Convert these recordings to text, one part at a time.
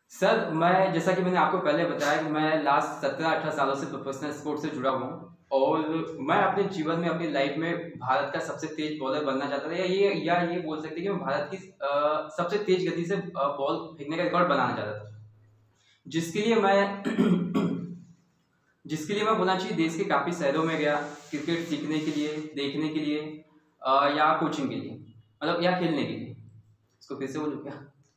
Sir मैं जैसा कि मैंने आपको पहले बताया कि मैं लास्ट 17-18 सालों से प्रोफेशनल स्पोर्ट्स से जुड़ा हुआ हूँ और मैं अपने जीवन में अपनी लाइफ में भारत का सबसे तेज बॉलर बनना चाहता था या ये बोल सकते हैं कि मैं भारत की सबसे तेज गति से बॉल फेंकने का रिकॉर्ड बनाना चाहता था जिसके लिए मैं जिसके लिए मैं बोलना चाहिए देश के काफ़ी शहरों में गया क्रिकेट सीखने के लिए, देखने के लिए या कोचिंग के लिए, मतलब या खेलने के लिए। इसको फिर से बोलूँ क्या?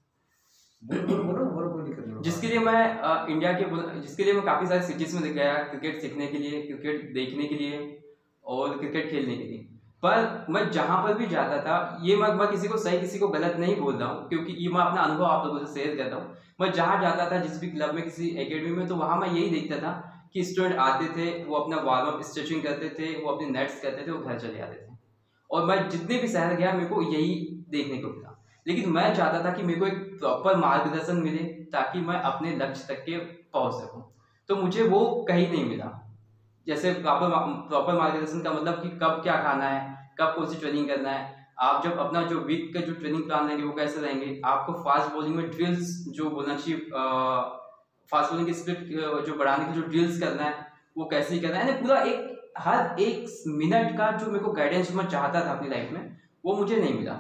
बोलो बोलो बोलो बोलो, कोई दिक्कत नहीं। जिसके लिए मैं जिसके लिए मैं काफ़ी सारे सिटीज़ में गया क्रिकेट सीखने के लिए, क्रिकेट देखने के लिए और क्रिकेट खेलने के लिए। पर मैं जहाँ पर भी जाता था, ये मैं किसी को सही किसी को गलत नहीं बोल रहा हूँ, क्योंकि ये मैं अपना अनुभव आप लोगों से शेयर कर रहा हूँ। मैं जहाँ जाता था जिस भी क्लब में, किसी एकेडमी में, तो वहाँ मैं यही देखता था कि स्टूडेंट आते थे, वो अपना वार्म अप स्ट्रेचिंग करते थे, वो अपने नेट्स करते थे, वो घर चले जाते थे। और मैं जितने भी शहर गया मेरे को यही देखने को मिला। लेकिन मैं चाहता था कि मेरे को एक प्रॉपर मार्गदर्शन मिले ताकि मैं अपने लक्ष्य तक के पहुंच सकूं। तो मुझे वो कहीं नहीं मिला। जैसे प्रॉपर मार्गदर्शन का मतलब कि कब क्या खाना है, कब कौन सी ट्रेनिंग करना है, आप जब अपना जो वीक का जो ट्रेनिंग प्लान रहेंगे वो कैसे रहेंगे, आपको फास्ट बॉलिंग में ड्रिल्स जो बोलना चाहिए, फास्ट बॉलिंग की स्पीड जो बढ़ाने की जो ड्रिल्स करना है वो कैसे ही करना है, यानी पूरा एक हर एक मिनट का जो मेरे को गाइडेंस मैं चाहता था अपनी लाइफ में, वो मुझे नहीं मिला।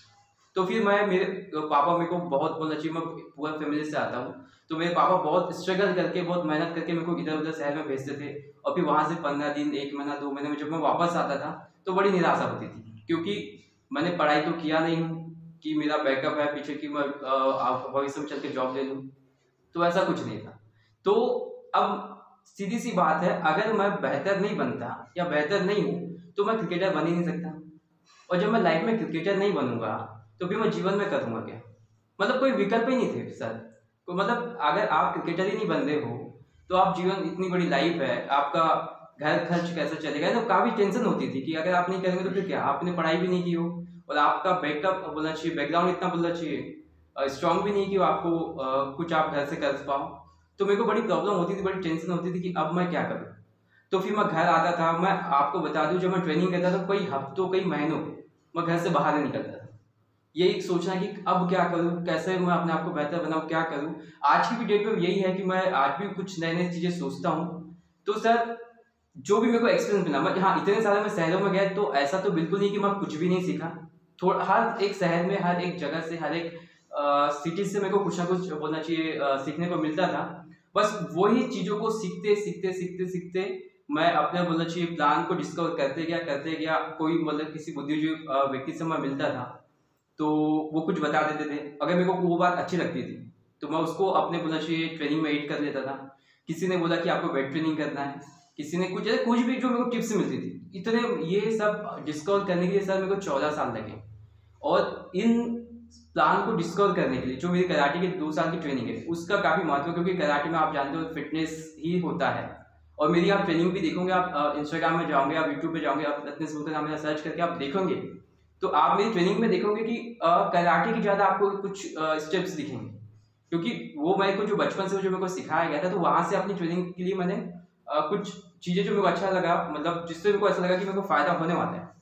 तो फिर मेरे पापा मेरे को बहुत बोलना चाहिए, मैं पूरा फैमिली से आता हूँ, तो मेरे पापा बहुत स्ट्रगल करके, बहुत मेहनत करके मेरे को इधर उधर शहर में भेजते थे। और फिर वहाँ से 15 दिन, 1 महीना, 2 महीने में जब मैं वापस आता था तो बड़ी निराशा होती थी, क्योंकि मैंने पढ़ाई तो किया नहीं हूँ कि मेरा बैकअप है पीछे कि मैं भविष्य में चल के जॉब ले लूँ, तो ऐसा कुछ नहीं था। तो अब सीधी सी बात है, अगर मैं बेहतर नहीं बनता या बेहतर नहीं हूँ तो मैं क्रिकेटर बन ही नहीं सकता। और जब मैं लाइफ में क्रिकेटर नहीं बनूंगा तो फिर मैं जीवन में करूंगा क्या? मतलब कोई विकल्प ही नहीं थे सर। तो मतलब अगर आप क्रिकेटर ही नहीं बन रहे हो तो आप जीवन, इतनी बड़ी लाइफ है, आपका घर खर्च कैसे चलेगा? तो काफी टेंशन होती थी कि अगर आप नहीं करेंगे तो फिर क्या, आपने पढ़ाई भी नहीं की हो और आपका बैकअप बोलना चाहिए, बैकग्राउंड इतना बोलना चाहिए स्ट्रांग भी नहीं कि आपको कुछ आप घर से कर पाओ। तो मेरे को बड़ी प्रॉब्लम होती थी, बड़ी टेंशन होती थी कि अब मैं क्या करूँ। तो फिर मैं घर आता था, मैं आपको बता दूं, जब मैं ट्रेनिंग करता था कई हफ्तों, कई महीनों मैं घर से बाहर नहीं निकलता था। यही सोचना कि अब क्या करूं, कैसे मैं अपने आप को बेहतर बनाऊं, क्या करूं। आज की भी डेट में यही है कि मैं आज भी कुछ नई नई चीजें सोचता हूं। तो सर जो भी मेरे को एक्सपीरियंस मिला, मैं हाँ इतने सारे मैं शहरों में गया तो ऐसा तो बिल्कुल नहीं कि मैं कुछ भी नहीं सीखा। थोड़ा हर एक शहर में, हर एक जगह से, हर एक सिटी से मेरे को कुछ ना कुछ बोलना चाहिए सीखने को मिलता था। बस वही चीजों को सीखते सीखते सीखते सीखते मैं अपने बोलना चाहिए प्लान को डिस्कवर करते गया। कोई मतलब किसी बुद्धिजीवी व्यक्ति से मैं मिलता था तो वो कुछ बता देते थे, अगर मेरे को वो बात अच्छी लगती थी तो मैं उसको अपने बोलना चाहिए ट्रेनिंग में ऐड कर लेता था। किसी ने बोला कि आपको वेट ट्रेनिंग करना है, किसी ने कुछ भी जो मेरे को टिप्स मिलती थी। इतने ये सब डिस्कवर करने के लिए सर मेरे को 14 साल लगे। और इन प्लान को डिस्कवर करने के लिए जो मेरी कराटे की 2 साल की ट्रेनिंग है उसका काफी महत्व है, क्योंकि कराटे में आप जानते हो फिटनेस ही होता है। और मेरी आप ट्रेनिंग भी देखोगे, आप इंस्टाग्राम में जाओगे, आप यूट्यूब पे जाओगे, आप रत्नेश बुल का नाम सर्च करके आप देखोगे तो आप मेरी ट्रेनिंग में देखोगे कि कराटे की ज्यादा आपको कुछ स्टेप्स दिखेंगे, क्योंकि वो मेरे को जो बचपन से जो मेरे को सिखाया गया था, तो वहां से अपनी ट्रेनिंग के लिए मैंने कुछ चीजें जो मेरे को अच्छा लगा, मतलब जिससे मेरे को ऐसा लगा कि मेरे को फायदा होने वाला है,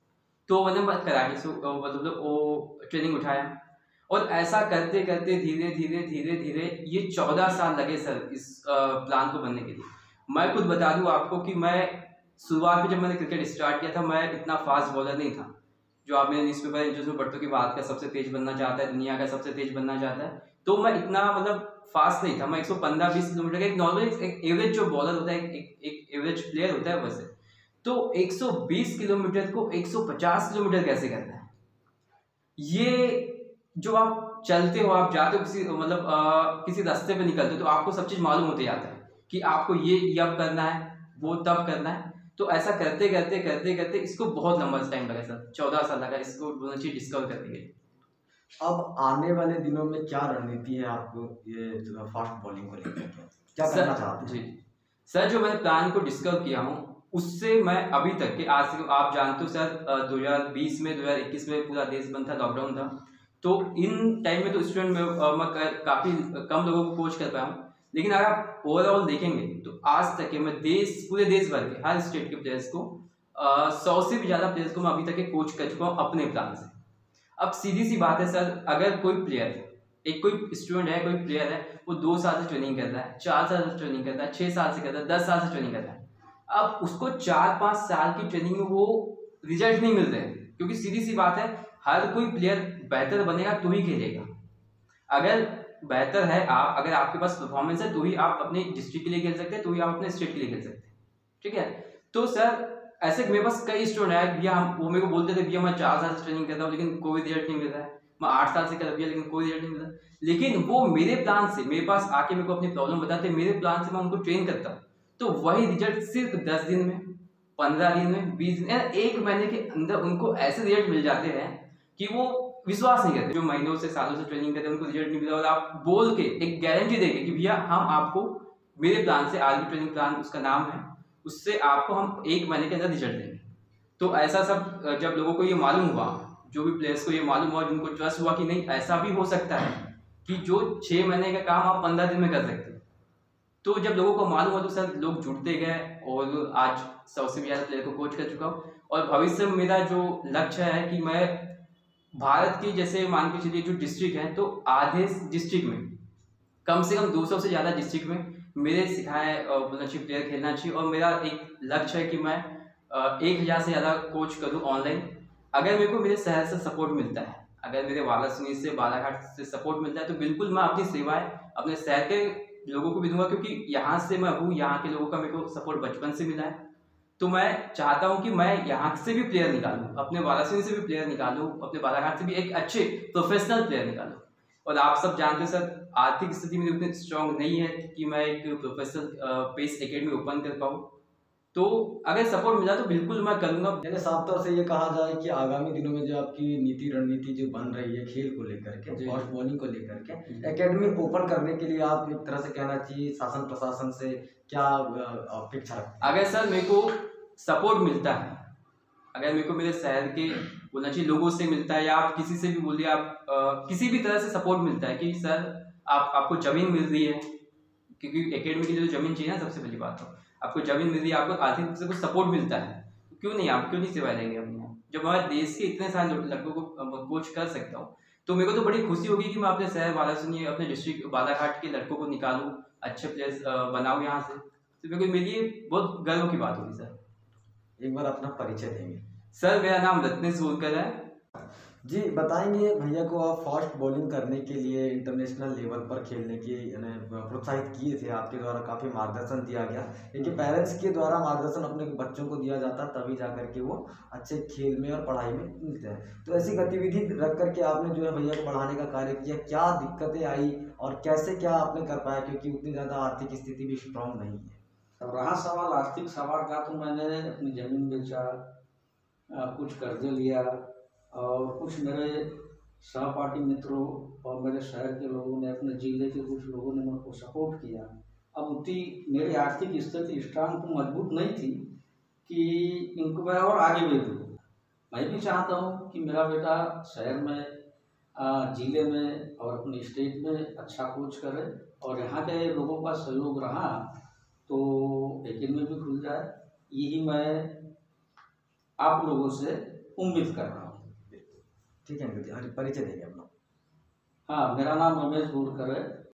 तो मैंने कराटे से मतलब वो ट्रेनिंग उठाया। और ऐसा करते करते धीरे धीरे धीरे धीरे ये 14 साल लगे सर इस प्लान को बनने के लिए। मैं खुद बता दूं आपको कि मैं शुरुआत में जब मैंने क्रिकेट स्टार्ट किया था, मैं इतना फास्ट बॉलर नहीं था। जो आप मेरे न्यूज़पेपर इंटरव्यू में पढ़ते हो कि भारत का सबसे तेज बनना चाहता है, दुनिया का सबसे तेज बनना चाहता है, तो मैं इतना मतलब फास्ट नहीं था। मैं 115-20 किलोमीटर का एक नॉर्मल एक एवरेज जो बॉलर होता है, एक एवरेज प्लेयर होता है वैसे। तो 120 किलोमीटर को 150 किलोमीटर कैसे करना है, ये जो आप चलते हो, आप जाते हो किसी मतलब किसी रास्ते पे निकलते हो तो आपको सब चीज मालूम होते जाता है कि आपको ये अब करना है, वो तब करना है। तो ऐसा करते करते करते करते इसको बहुत लंबा टाइम लगा सर, 14 साल लगा इसको बोलना चाहिए डिस्कवर करने के लिए। अब आने वाले दिनों में क्या रणनीति है आपको ये जो फास्ट बॉलिंग को लेकर के? क्या करना चाहते जी हैं? सर, जो मैंने प्लान को डिस्कवर किया हूँ उससे मैं अभी तक के आज से, आप जानते हो सर 2020 में 2021 में पूरा देश बंद था, लॉकडाउन था। तो इन टाइम में तो स्टूडेंट में मैं काफ़ी कम लोगों को कोच कर पाया हूँ। लेकिन अगर आप ओवरऑल देखेंगे तो आज तक के मैं पूरे देश भर के हर स्टेट के प्लेयर्स को 100 से भी ज़्यादा प्लेयर्स को मैं अभी तक के कोच कर चुका हूँ अपने प्लान से। अब सीधी सी बात है सर, अगर कोई प्लेयर एक कोई स्टूडेंट है, कोई प्लेयर है, वो 2 साल से ट्रेनिंग कर रहा है, 4 साल से ट्रेनिंग कर रहा है, 6 साल से कर रहा है, 10 साल से ट्रेनिंग कर रहा है। अब उसको 4-5 साल की ट्रेनिंग में वो रिजल्ट नहीं मिल रहे, क्योंकि सीधी सी बात है, हर कोई प्लेयर बेहतर बनेगा तो ही खेलेगा। अगर बेहतर है आप, अगर आपके पास परफॉर्मेंस है तो ही आप अपने डिस्ट्रिक्ट के लिए खेल सकते हैं, तो ही आप अपने स्टेट के लिए खेल सकते हैं। ठीक है, तो सर ऐसे मेरे पास कई स्टूडेंट है भैया, हम वो मेरे को बोलते थे भैया मैं 4 साल से ट्रेनिंग कर रहा हूँ लेकिन कोई रिजल्ट नहीं मिल रहा है, मैं 8 साल से कर रहा भैया लेकिन कोई रिजल्ट नहीं मिल रहा। लेकिन वो मेरे प्लान से मेरे पास आके मेरे को अपनी प्रॉब्लम बताते, मेरे प्लान से मैं उनको ट्रेन करता हूँ, तो वही रिजल्ट सिर्फ 10 दिन में, 15 दिन में, 20 दिन, 1 महीने के अंदर उनको ऐसे रिजल्ट मिल जाते हैं कि वो विश्वास नहीं करते। जो महीनों से सालों से ट्रेनिंग करते हैं उनको रिजल्ट नहीं मिला, और आप बोल के एक गारंटी देंगे कि भैया हम आपको मेरे प्लान से, आर्मी ट्रेनिंग प्लान उसका नाम है, उससे आपको हम 1 महीने के अंदर रिजल्ट देंगे। तो ऐसा सब जब लोगों को ये मालूम हुआ, जो भी प्लेयर्स को ये मालूम हुआ, जिनको ट्रस्ट हुआ कि नहीं ऐसा भी हो सकता है कि जो 6 महीने का काम आप 15 दिन में कर सकते हैं, तो जब लोगों को मालूम हुआ तो सर लोग जुड़ते गए, और आज 100 से भी ज़्यादा प्लेयर को कोच कर चुका हूँ। और भविष्य में मेरा जो लक्ष्य है कि मैं भारत की, जैसे मान के चलिए जो डिस्ट्रिक्ट है, तो आधे डिस्ट्रिक्ट में कम से कम 200 से ज़्यादा डिस्ट्रिक्ट में मेरे सिखाए अच्छे प्लेयर खेलना चाहिए। और मेरा एक लक्ष्य है कि मैं 1000 से ज़्यादा कोच करूँ ऑनलाइन। अगर मेरे को मेरे शहर से सपोर्ट मिलता है, अगर मेरे वाराणसी से, बालाघाट से सपोर्ट मिलता है, तो बिल्कुल मैं अपनी सेवाएं अपने शहर के लोगों को भी दूंगा, क्योंकि यहाँ से मैं हूँ, यहाँ के लोगों का मेरे को सपोर्ट बचपन से मिला है। तो मैं चाहता हूँ कि मैं यहाँ से भी प्लेयर निकालूं, अपने वाराणसी से भी प्लेयर निकालूं, अपने बालाघाट से भी एक अच्छे प्रोफेशनल प्लेयर निकालूं। और आप सब जानते हैं सर, आर्थिक स्थिति मेरी उतनी स्ट्रांग नहीं है कि मैं एक प्रोफेशनल पेस एकेडमी ओपन कर पाऊँ। तो अगर सपोर्ट मिला तो बिल्कुल मैं करूँगा। यानी साफ तौर से ये कहा जाए कि आगामी दिनों में जो आपकी नीति रणनीति जो बन रही है खेल को लेकर के, फास्ट बॉलिंग को लेकर के, एकेडमी ओपन करने के लिए आप एक तरह से कहना चाहिए शासन प्रशासन से क्या अपेक्षा रखते हैं? अगर सर मेरे को सपोर्ट मिलता है, अगर मेरे को मेरे शहर के बोलना चाहिए लोगों से मिलता है, या आप किसी से भी बोलिए, आप किसी भी तरह से सपोर्ट मिलता है कि सर आपको जमीन मिल रही है, क्योंकि एकेडमी के लिए तो जमीन चाहिए ना, सबसे पहली बात तो आपको जमीन मिल रही है, आपको आर्थिक रूप से कुछ सपोर्ट मिलता है, क्यों नहीं, आप क्यों नहीं सेवाएं देंगे अपने यहाँ। जब हमारे देश के इतने सारे लड़कों को कोच कर सकता हूँ, तो मेरे को तो बड़ी खुशी होगी कि मैं अपने शहर वाराणसी, अपने डिस्ट्रिक्ट बालाघाट के लड़कों को निकालूं, अच्छे प्लेयर्स बनाऊं यहाँ से, तो मेरे को मेरे लिए बहुत गर्व की बात होगी सर। एक बार अपना परिचय देंगे? सर मेरा नाम रत्नेश बोलकर है। जी, बताएंगे भैया को आप फास्ट बॉलिंग करने के लिए इंटरनेशनल लेवल पर खेलने की प्रोत्साहित किए थे, आपके द्वारा काफ़ी मार्गदर्शन दिया गया, क्योंकि पेरेंट्स के द्वारा मार्गदर्शन अपने बच्चों को दिया जाता तभी जा करके वो अच्छे खेल में और पढ़ाई में मिलते हैं। तो ऐसी गतिविधि रख करके आपने जो है भैया को पढ़ाने का कार्य किया, क्या दिक्कतें आई और कैसे क्या आपने कर पाया, क्योंकि उतनी ज़्यादा आर्थिक स्थिति भी स्ट्रांग नहीं है। अब रहा सवाल आर्थिक सवाल का, तो मैंने अपनी ज़मीन बेचा, कुछ कर्जे लिया, और कुछ मेरे सहपाठी मित्रों और मेरे शहर के लोगों ने, अपने जिले के कुछ लोगों ने मेरे को सपोर्ट किया। अब उतनी मेरी आर्थिक स्थिति स्ट्रांग तो मजबूत नहीं थी कि इनको मैं और आगे बढ़ूँ। मैं भी चाहता हूँ कि मेरा बेटा शहर में, जिले में और अपनी स्टेट में अच्छा कोच करे, और यहाँ के लोगों का सहयोग रहा तो एकेडमी भी खुल जाए, यही मैं आप लोगों से उम्मीद कर रहा हूँ। ठीक है, परिचय देंगे अपना? हाँ, मेरा नाम रमेश बोलकर है,